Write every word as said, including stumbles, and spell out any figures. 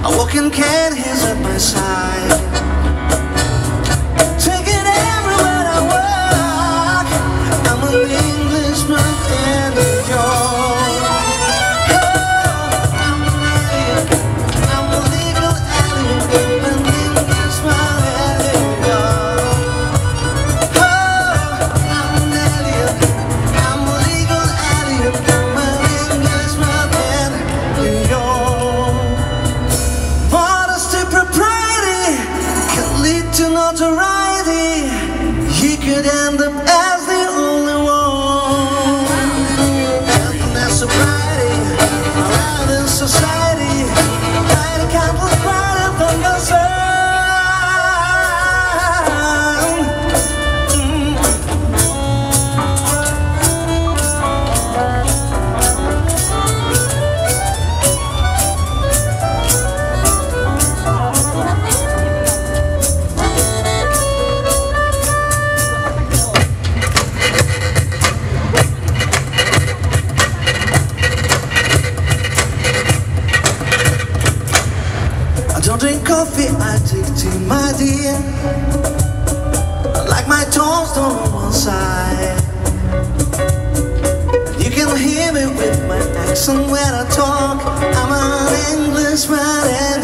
I walk in can, he's at my side. Take it everywhere I walk. I'm an Englishman and you're. Notoriety, he could end up as the only one. And that's sobriety, around in society, light a candle brighter than the sun. Don't drink coffee, I take tea, my dear. I like my toast on one side. You can hear me with my accent when I talk. I'm an Englishman and